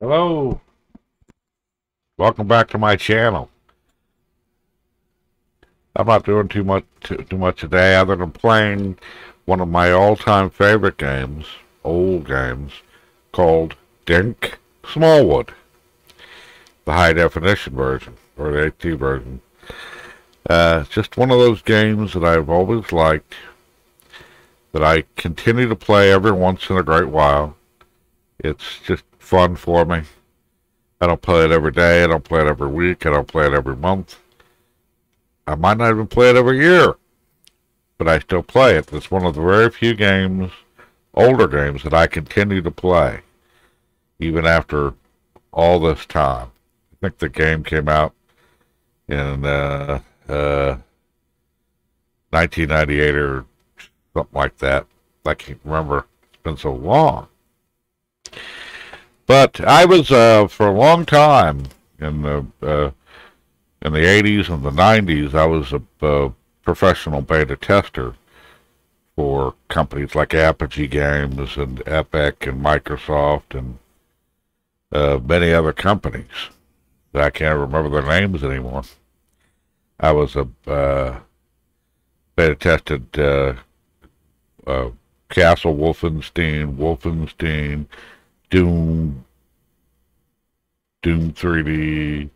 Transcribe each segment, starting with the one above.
Hello, welcome back to my channel. I'm not doing too much today other than playing one of my all-time favorite games, old games, called Dink Smallwood. The high definition version, or the HD version. It's just one of those games that I've always liked, that I continue to play every once in a great while. It's just fun for me. I don't play it every day, I don't play it every week, I don't play it every month. I might not even play it every year, but I still play it. It's one of the very few games, older games, that I continue to play, even after all this time. I think the game came out in 1998 or something like that. I can't remember. It's been so long. But I was, for a long time, in the 80s and the 90s, I was a professional beta tester for companies like Apogee Games and Epic and Microsoft and many other companies that I can't remember their names anymore. I was a beta tested Castle Wolfenstein, Doom 3D,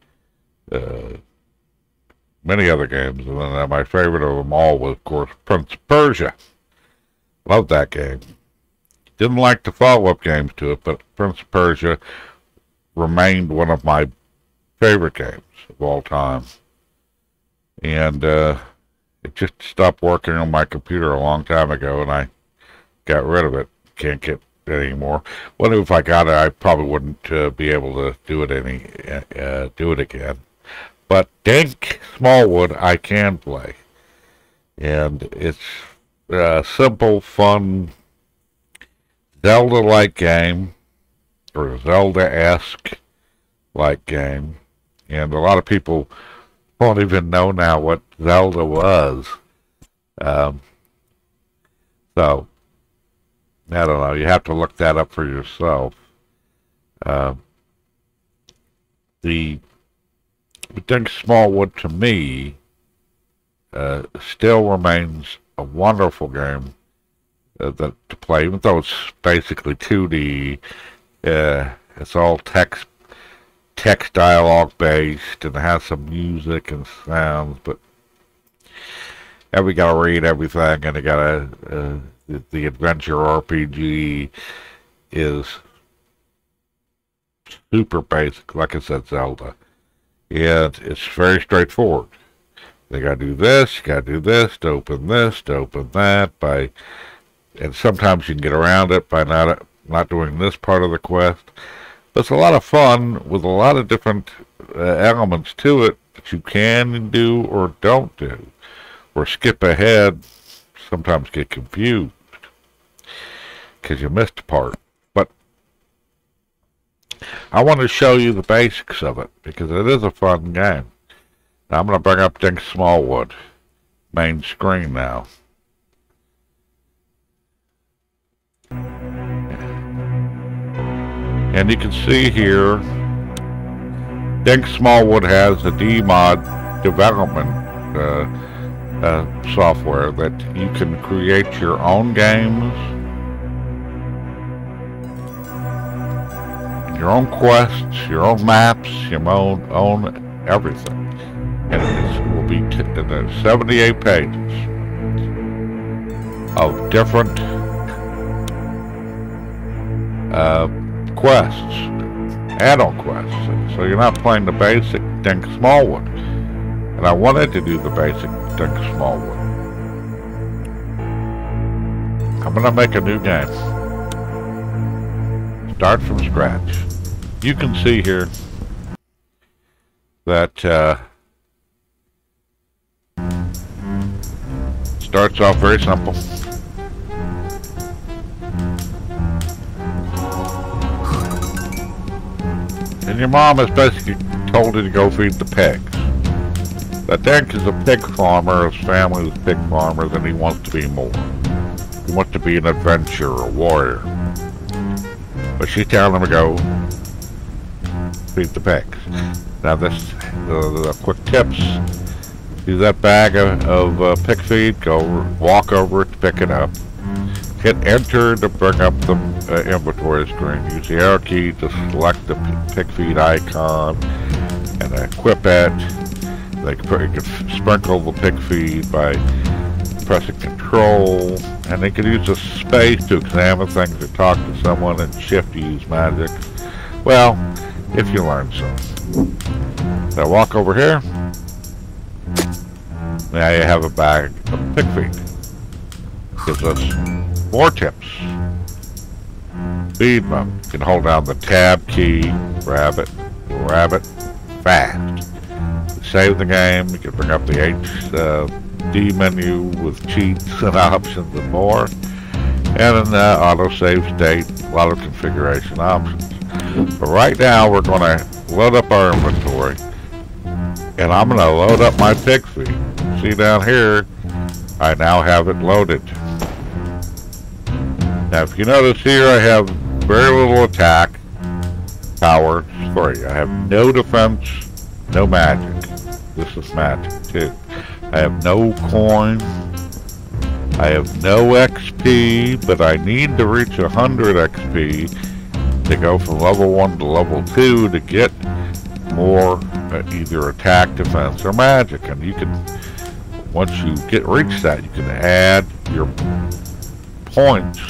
many other games, and then my favorite of them all was, of course, Prince of Persia. Loved that game. Didn't like the follow-up games to it, but Prince of Persia remained one of my favorite games of all time. And it just stopped working on my computer a long time ago, and I got rid of it. Can't get it anymore. Well, if I got it, I probably wouldn't be able to do it again. But Dink Smallwood I can play, and it's a simple, fun, Zelda-like game, or Zelda-esque like game, and a lot of people won't even know now what Zelda was. So I don't know. You have to look that up for yourself. The Dink Smallwood, to me, still remains a wonderful game to play, even though it's basically 2D. It's all text dialogue based, and it has some music and sounds, but we gotta read everything, and you gotta the adventure RPG is super basic, like I said, Zelda. And it's very straightforward. You gotta do this, you gotta do this, to open this, to open that, and sometimes you can get around it by not doing this part of the quest. But it's a lot of fun with a lot of different elements to it that you can do or don't do, or skip ahead, sometimes get confused because you missed a part. But I want to show you the basics of it because it is a fun game. Now I'm going to bring up Dink Smallwood main screen now. And you can see here, Dink Smallwood has a DMod development software that you can create your own games, your own quests, your own maps, your own everything. And it will be 78 pages of different quests, add-on quests. So you're not playing the basic Dink Smallwood. And I wanted to do the basic Dink Smallwood. I'm going to make a new game. Start from scratch. You can see here that starts off very simple. And your mom has basically told you to go feed the pigs. That Dink is a pig farmer, his family is pig farmers, and he wants to be more. He wants to be an adventurer, a warrior. But she's telling him to go feed the pigs. Now this, the quick tips. See that bag of pig feed? Walk over it to pick it up. Hit enter to bring up the inventory screen. Use the arrow key to select the pig feed icon and equip it. You can sprinkle the pig feed by pressing control, and they can use the space to examine things or talk to someone, and shift to use magic. Well, if you learn so. Now walk over here. Now you have a bag of pig feed. Gives us more tips. Feed them. You can hold down the tab key, grab it fast. Save the game. You can bring up the HD menu with cheats and options and more. And an auto-save state, a lot of configuration options. But right now we're going to load up our inventory. And I'm going to load up my pig feed. See down here, I now have it loaded. Now if you notice here, I have very little attack, power, 3. I have no defense, no magic. This is magic too. I have no coin. I have no XP, but I need to reach 100 XP to go from level 1 to level 2 to get more either attack, defense, or magic. And you can, once you reach that, you can add your points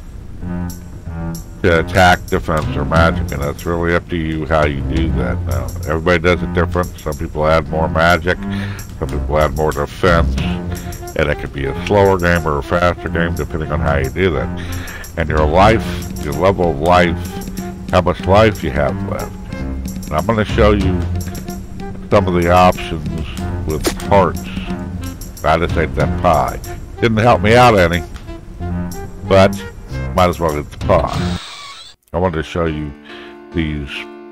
to attack, defense, or magic, and that's really up to you how you do that. Now, everybody does it different. Some people add more magic, some people add more defense, and it could be a slower game or a faster game depending on how you do that. And your life, your level of life, how much life you have left. And I'm going to show you some of the options with hearts. I just ate that pie. Didn't help me out any, but might as well eat the pie. I wanted to show you these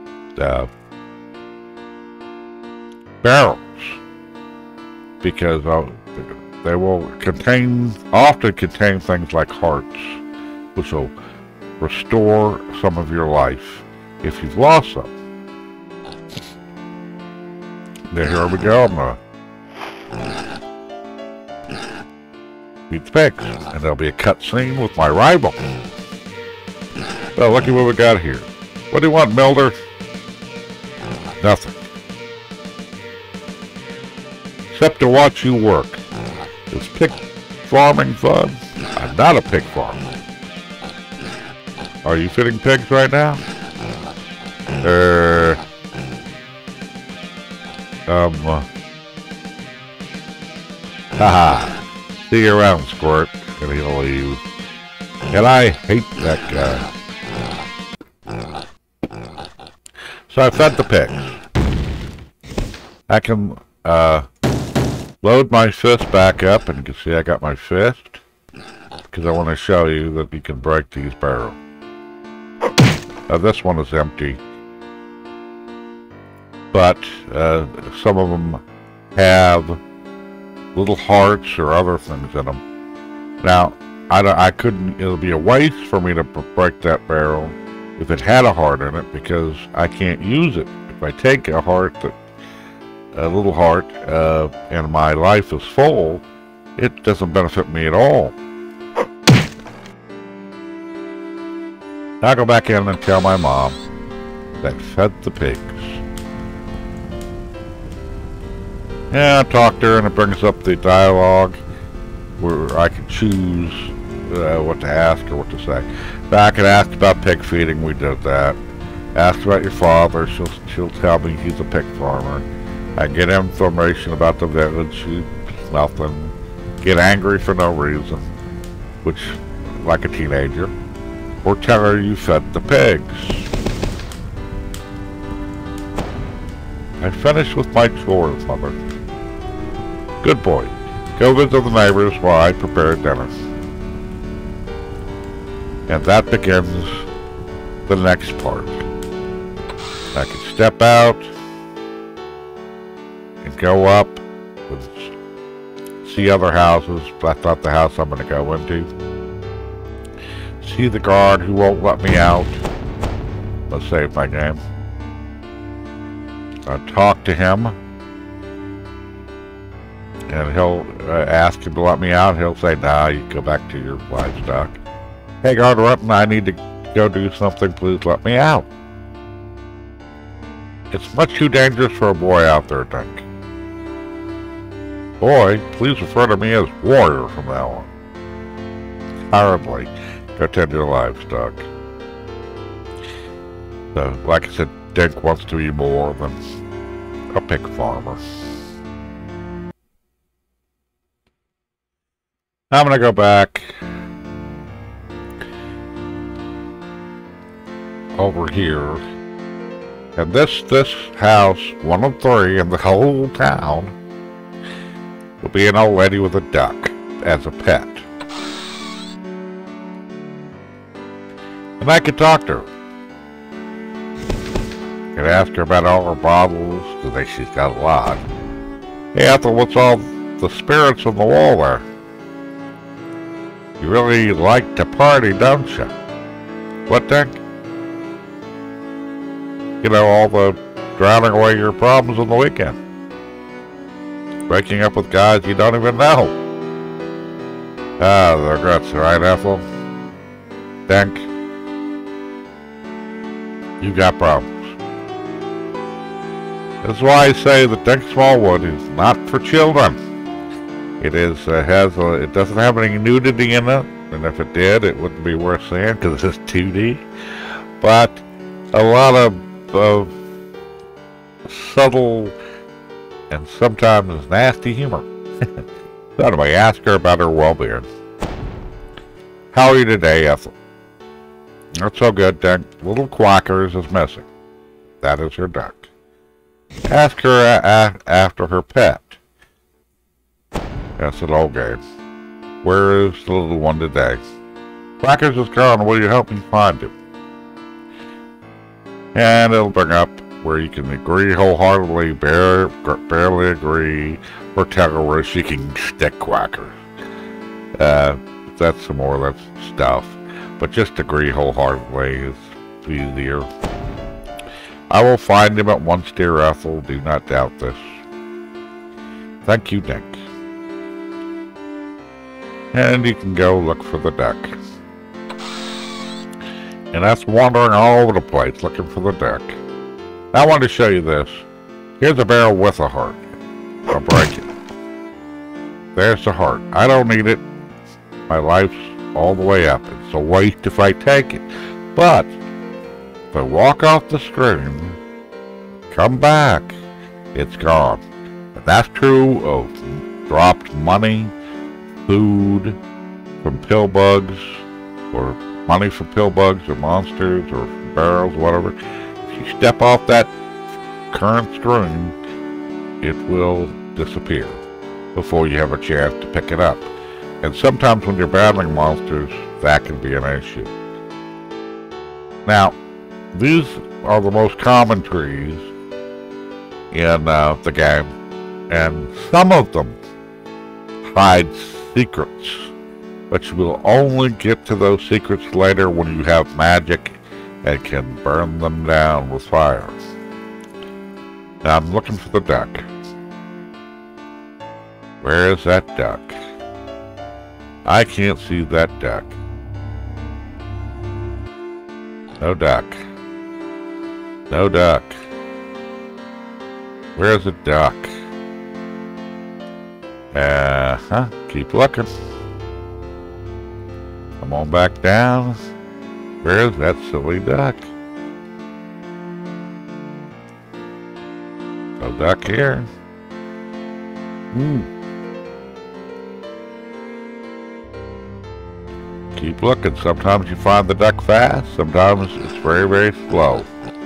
barrels because they will often contain things like hearts, which will restore some of your life if you've lost some. Now here we go. I'm gonna beat the pigs, and there'll be a cutscene with my rival. Well, look at what we got here. What do you want, Milder? Nothing. Except to watch you work. Is pig farming fun? I'm not a pig farmer. Are you feeding pigs right now? Haha. See you around, Squirt. And he'll leave. And I hate that guy. So I fed the pigs. I can load my fist back up, and you can see I got my fist because I want to show you that you can break these barrels. This one is empty, but some of them have little hearts or other things in them. Now, I couldn't, it'll be a waste for me to break that barrel if it had a heart in it, because I can't use it. If I take a little heart, and my life is full, it doesn't benefit me at all. I'll go back in and tell my mom that I fed the pigs. Yeah, I talked to her, and it brings up the dialogue where I can choose what to ask or what to say. Back and asked about pig feeding, we did that. Asked about your father, she'll tell me he's a pig farmer. I get information about the village, nothing. Get angry for no reason, which, like a teenager. Or tell her you fed the pigs. I finished with my chores, Mother. Good boy. Go visit the neighbors while I prepare dinner. And that begins the next part. I can step out and go up and see other houses. That's not the house I'm going to go into. See the guard who won't let me out. Let's save my game. talk to him, and he'll ask him to let me out. He'll say, "Nah, you go back to your livestock." "Hey, guard Rutten, I need to go do something. Please let me out." "It's much too dangerous for a boy out there, Dink." "Boy, please refer to me as warrior from now on." "Hardly. Go tend your livestock." So, like I said, Dink wants to be more than a pig farmer. I'm gonna go back over here, and this house, one of three in the whole town, will be an old lady with a duck as a pet, and I could talk to her. Could ask her about all her bottles, because she's got a lot. "Hey, Ethel, what's all the spirits on the wall there? You really like to party, don't you?" "What, Dink?" "You know, all the drowning away your problems on the weekend. Breaking up with guys you don't even know." "Ah, the regrets, right, Ethel?" "Dink, you got problems. That's why I say that Dink Smallwood is not for children. It is it doesn't have any nudity in it, and if it did, it wouldn't be worth seeing because it's 2D. But a lot of subtle and sometimes nasty humor. So anyway, ask her about her well-being. "How are you today, Ethel?" "Not so good, Dink. Little Quackers is missing." "That is her duck." Ask her after her pet. That's an old game. "Where is the little one today?" "Quackers is gone. Will you help me find him?" And it'll bring up where you can agree wholeheartedly, barely agree, or tell her where she can stick Quackers. That's some more of that stuff. But just agree wholeheartedly is easier. "I will find him at once, dear Ethel. Do not doubt this. Thank you, Dink." And you can go look for the duck. And that's wandering all over the place looking for the duck. Now I want to show you this. Here's a barrel with a heart. I'll break it. There's the heart. I don't need it. My life's all the way up. It's a waste if I take it. But if I walk off the screen, come back, it's gone. And that's true of dropped money, food from pill bugs, or money from pill bugs or monsters or barrels, whatever. If you step off that current screen, it will disappear before you have a chance to pick it up. And sometimes when you're battling monsters, that can be an issue. Now, these are the most common trees in the game, and some of them hide secrets, but you will only get to those secrets later when you have magic and can burn them down with fire. Now I'm looking for the duck. Where is that duck? I can't see that duck. No duck. No duck. Where's the duck? Keep looking. Come on back down. Where's that silly duck? No duck here. Keep looking. Sometimes you find the duck fast. Sometimes it's very, very slow.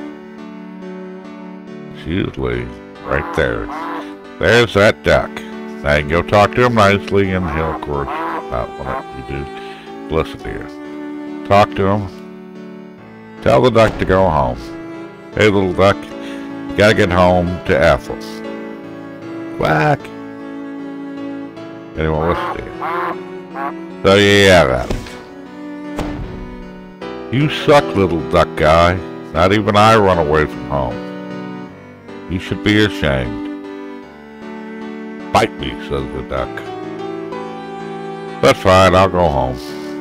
It's usually right there. There's that duck. Now you can go talk to him nicely, and he'll, of course, not want you to listen to you. Talk to him. Tell the duck to go home. Hey, little duck, you gotta get home to Ethel. Quack. Anyone listen to you? So yeah, that. You suck, little duck guy. Not even I run away from home. You should be ashamed. Bite me, says the duck. That's fine, I'll go home.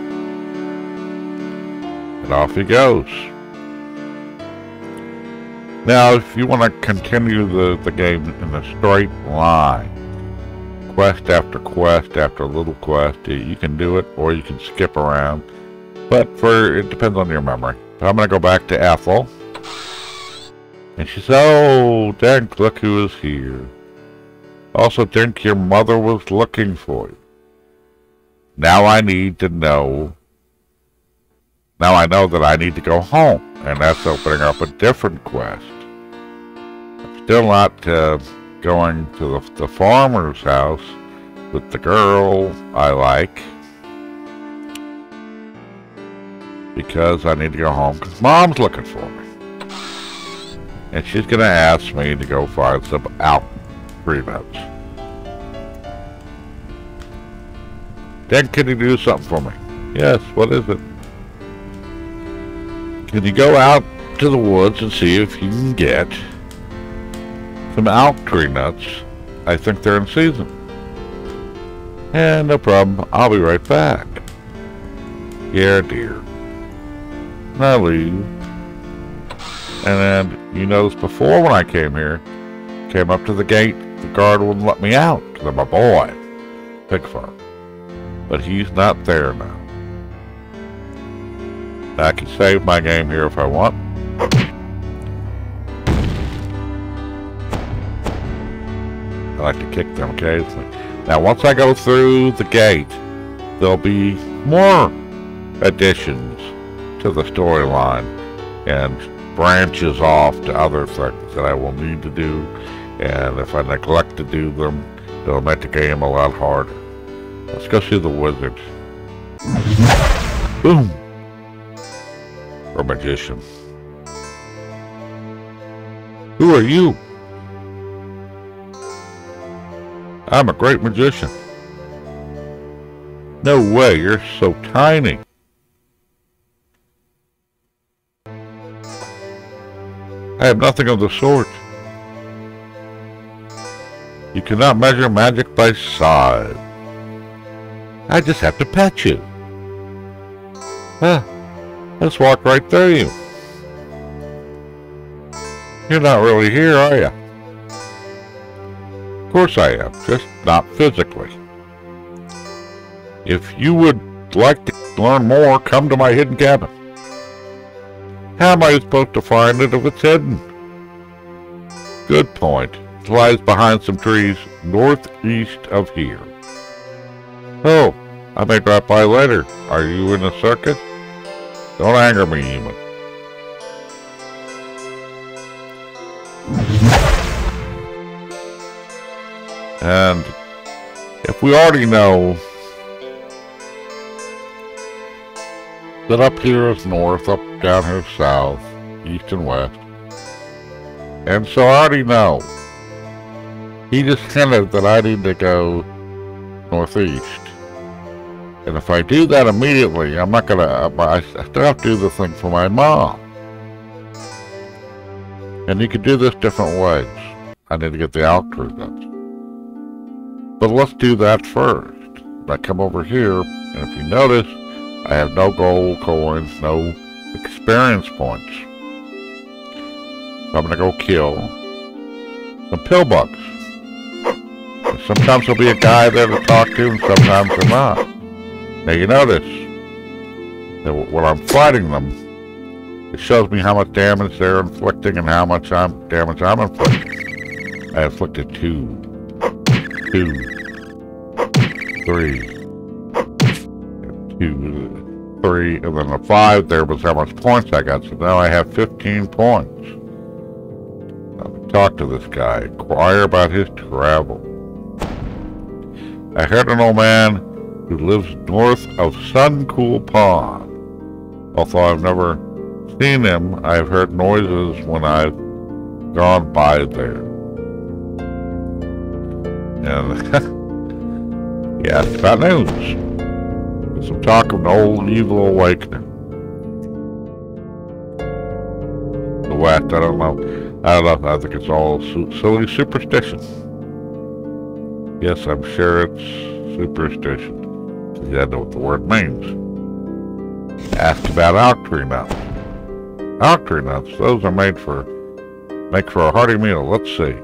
And off he goes. Now, if you want to continue the game in a straight line, quest after quest after little quest, you can do it, or you can skip around. But it depends on your memory. But I'm going to go back to Ethel. And she said, "Oh, Dink, look who is here. Also, Dink, your mother was looking for you. Now I need to know. Now I know that I need to go home." And that's opening up a different quest. I'm still not going to the farmer's house with the girl I like, because I need to go home because Mom's looking for me. And she's going to ask me to go find some tree nuts. Dink, can you do something for me? Yes, what is it? Can you go out to the woods and see if you can get some elk tree nuts? I think they're in season. And no problem, I'll be right back. Yeah, dear. And I leave. And then, you notice before when I came here, came up to the gate, the guard wouldn't let me out, because I'm a boy. Pig farm. But he's not there now. I can save my game here if I want. I like to kick them occasionally. Now, once I go through the gate, there'll be more additions to the storyline and branches off to other things that I will need to do. And if I neglect to do them, it'll make the game a lot harder. Let's go see the wizard. Boom! Or magician. Who are you? I'm a great magician. No way, you're so tiny. I have nothing of the sort. You cannot measure magic by size. I just have to pet you. Let's walk right through you. You're not really here, are you? Of course I am, just not physically. If you would like to learn more, come to my hidden cabin. How am I supposed to find it if it's hidden? Good point. It lies behind some trees northeast of here. Oh, I may drop by later. Are you in a circus? Don't anger me, human. And if we already know that up here is north, up down here is south, east and west. And so I already know. He just hinted that I need to go northeast. And if I do that immediately, I'm not gonna, I still have to do the thing for my mom. And you can do this different ways. I need to get the altar done. But let's do that first. I come over here, and if you notice, I have no gold coins, no experience points. So I'm gonna go kill some pillbugs. Sometimes there'll be a guy there to talk to, and sometimes there's not. Now you notice that when I'm fighting them, it shows me how much damage they're inflicting and how much damage I'm inflicting. I inflicted 2, 3, 2, 3, and then the 5 there was how much points I got. So now I have 15 points. Now, talk to this guy, inquire about his travel. I heard an old man who lives north of Suncool Pond. Although I've never seen him, I've heard noises when I've gone by there. And yeah, it's bad news. There's some talk of an old evil awakening. The west, I don't know. I don't know, I think it's all silly superstition. Yes, I'm sure it's superstition. You don't know what the word means. Ask about oak tree nuts. Oak tree nuts, those are make for a hearty meal. Let's see.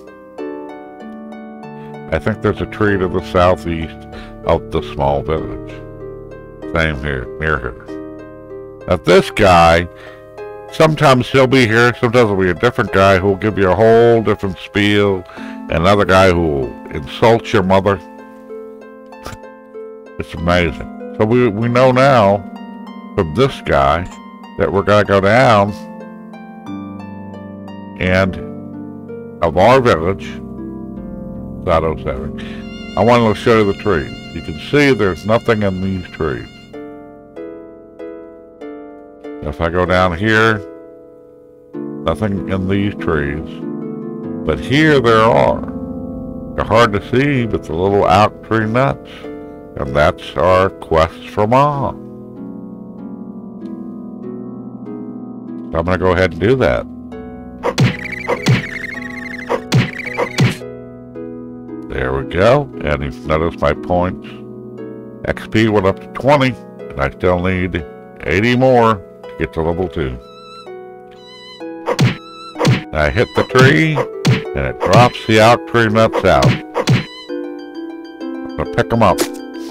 I think there's a tree to the southeast of the small village. Same here, near here. Now this guy, sometimes he'll be here, sometimes he'll be a different guy who'll give you a whole different spiel. Another guy who will insult your mother. It's amazing. So we know now from this guy that we're going to go down and of our village, Zelda-Style, I wanted to show you the trees. You can see there's nothing in these trees. If I go down here, nothing in these trees. But here there are. They're hard to see, but the little oak tree nuts. And that's our quest for Mom. So I'm going to go ahead and do that. There we go. And you've noticed my points. XP went up to 20, and I still need 80 more to get to level 2. I hit the tree, and it drops the oak tree nuts out. I'm going to pick them up.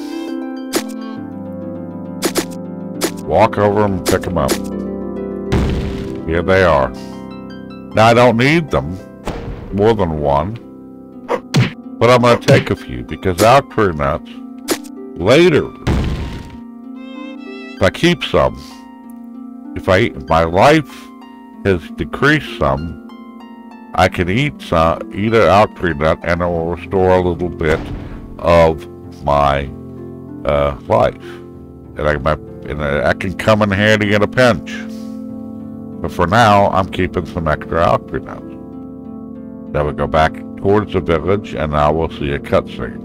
Walk over them and pick them up. Here they are. Now I don't need them, more than one, but I'm going to take a few because oak tree nuts, later, if I keep some, if my life has decreased some, I can eat an oak tree nut and it will restore a little bit of my life. And I can come in handy in a pinch. But for now, I'm keeping some extra oak tree nuts. Then we go back towards the village and now we'll see a cutscene.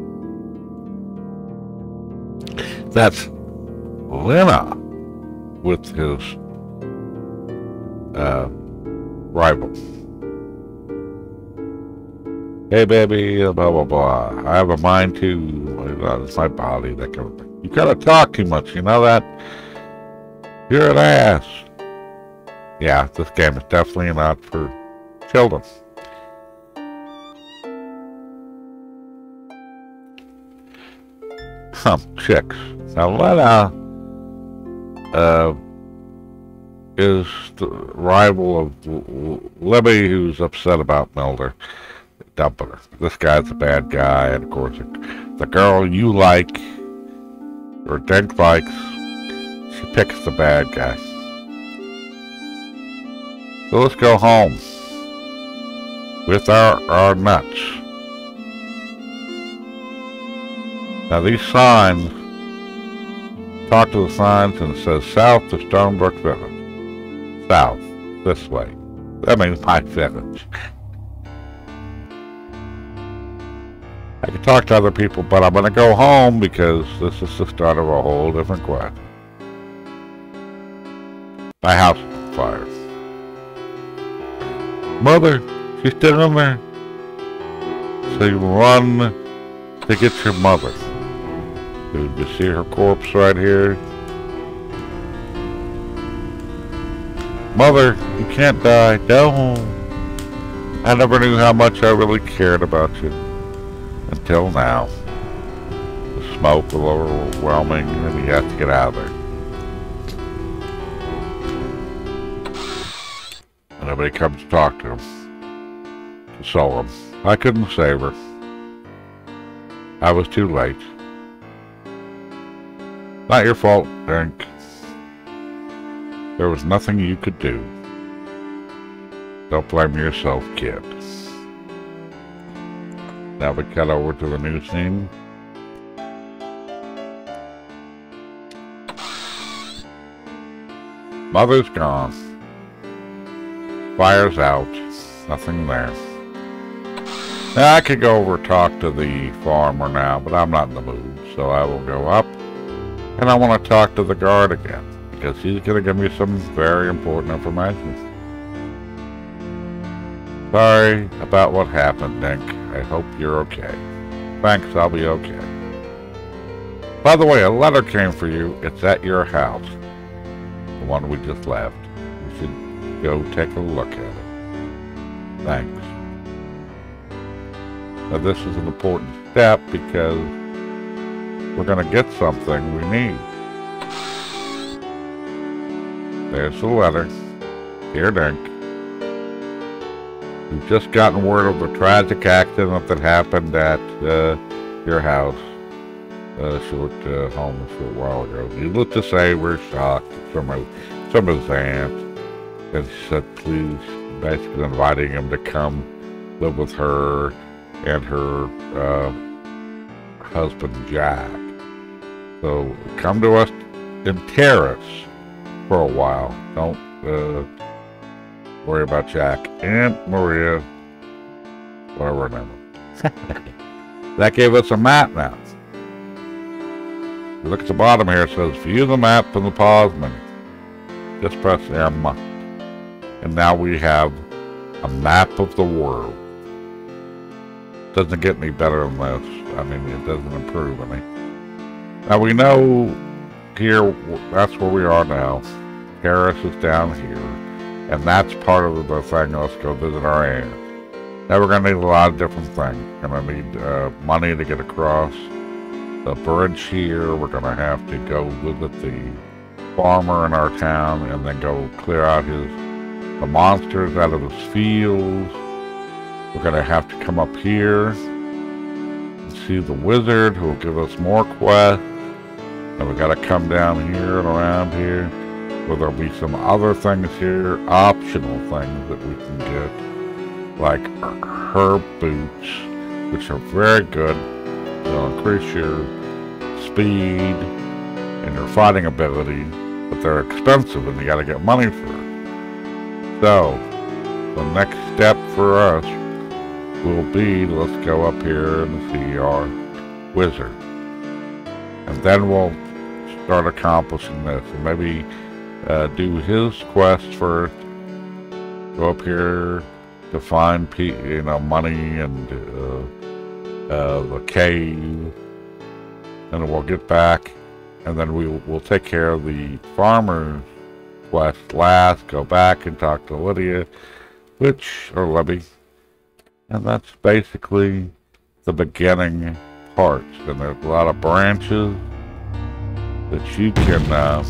That's Lena with his rival. Hey baby, blah blah blah. I have a mind to, it's my body, that kind of thing. You gotta talk too much, you know that? You're an ass. Yeah, this game is definitely not for children. Chicks. Now Lena is the rival of Libby, who's upset about Mulder dumping her. This guy's a bad guy, and of course the girl you like, or Dink likes, she picks the bad guy. So let's go home with our nuts. Now these signs, talk to the signs and it says south to Stonebrook Village. South, this way. That means my village. I can talk to other people, but I'm going to go home because this is the start of a whole different quest. My house is on fire. Mother, she's still in there. So you run to get your mother. You see her corpse right here. Mother, you can't die. Don't. I never knew how much I really cared about you. Until now. The smoke was overwhelming and you have to get out of there. And nobody comes to talk to him. Console him. I couldn't save her. I was too late. Not your fault, Dink. There was nothing you could do. Don't blame yourself, kid. Now we cut over to the new scene. Mother's gone. Fire's out. Nothing there. Now I could go over and talk to the farmer now, but I'm not in the mood. So I will go up. And I want to talk to the guard again. Because he's going to give me some very important information. Sorry about what happened, Dink. I hope you're okay. Thanks, I'll be okay. By the way, a letter came for you. It's at your house. The one we just left. You should go take a look at it. Thanks. Now this is an important step because we're going to get something we need. There's the letter. Dear Dink, we've just gotten word of the tragic accident that happened at your house a short while ago. Needless to say, we're shocked. Some of his aunts, and she said, please, basically inviting him to come live with her and her husband Jack. So come to us in Terrace for a while. Don't worry about Jack. Aunt Maria, whatever her name is. That gave us a map now. You look at the bottom here, it says view the map from the pause menu. Just press M. And now we have a map of the world. Doesn't get any better than this. I mean, it doesn't improve any. Now we know here, that's where we are now. Paris is down here. And that's part of the thing. Let's go visit our aunt. Now we're going to need a lot of different things. We're going to need money to get across the bridge here. We're going to have to go visit the farmer in our town and then go clear out the monsters out of his fields. We're going to have to come up here and see the wizard who will give us more quests. And we got to come down here and around here where there'll be some other things here, optional things that we can get, like herb boots, which are very good. They'll increase your speed and your fighting ability, but they're expensive and you got to get money for it. So the next step for us will be, let's go up here and see our wizard, and then we'll start accomplishing this, and maybe do his quest first. Go up here to find money and the cave, and we'll get back, and then we'll take care of the farmer's quest last. Go back and talk to Lydia, or Libby. And that's basically the beginning parts. And there's a lot of branches that you can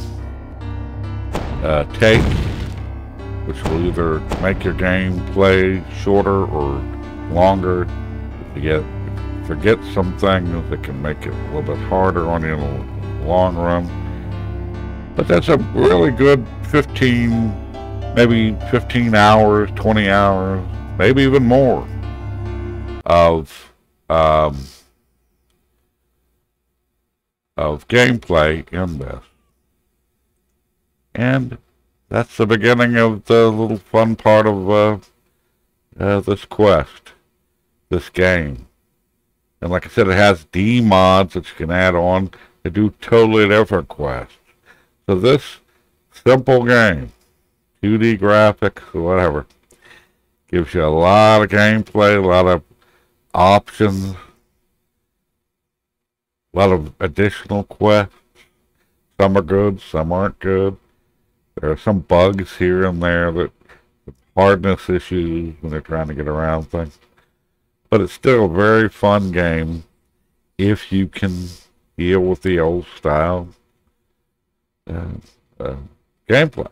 take, which will either make your gameplay shorter or longer. If you forget some things that can make it a little bit harder on you in the long run. But that's a really good 15 hours, 20 hours, maybe even more of gameplay in this. And that's the beginning of the little fun part of this quest, this game. And like I said, it has D mods that you can add on to do totally different quests. So this simple game, 2D graphics, or whatever, gives you a lot of gameplay, a lot of options, a lot of additional quests. Some are good, some aren't good. There are some bugs here and there, that hardness issues when they're trying to get around things. But it's still a very fun game if you can deal with the old style gameplay.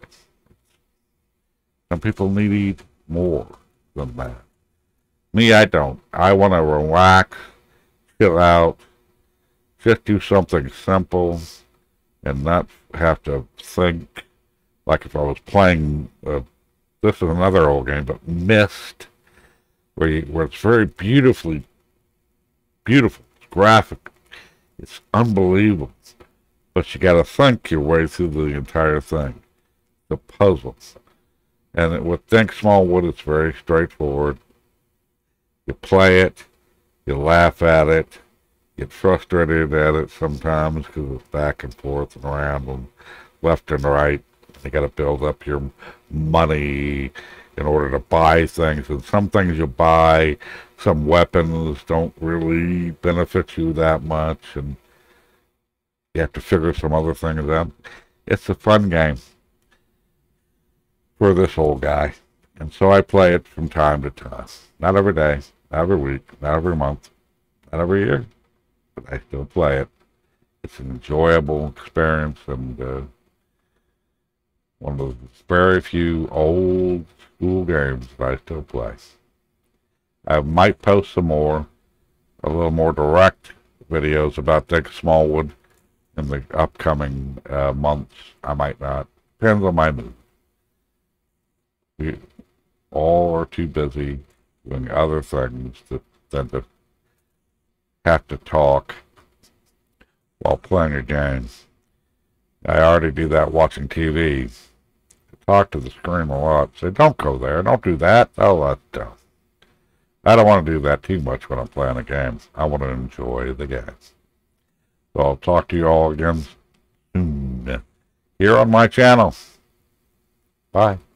Some people need more than that. Me, I don't. I want to relax, chill out, just do something simple and not have to think. Like if I was playing, this is another old game, but Myst, where it's very beautiful. It's graphic. It's unbelievable. But you got to think your way through the entire thing. The puzzle. And with Dink Smallwood, it's very straightforward. You play it, you laugh at it, get frustrated at it sometimes because it's back and forth and around and left and right. You got to build up your money in order to buy things. And some things you buy, some weapons don't really benefit you that much, and you have to figure some other things out. It's a fun game for this old guy. And so I play it from time to time. Not every day, not every week, not every month, not every year, but I still play it. It's an enjoyable experience, and one of the very few old school games that I still play. I might post some more, a little more direct videos about Dink Smallwood in the upcoming months. I might not. Depends on my mood. We all are too busy doing other things than to have to talk while playing a game. I already do that watching TV. I talk to the screen a lot. Say, don't go there. Don't do that. Oh, I don't want to do that too much when I'm playing a game. I want to enjoy the game. So I'll talk to you all again soon here on my channel. Bye.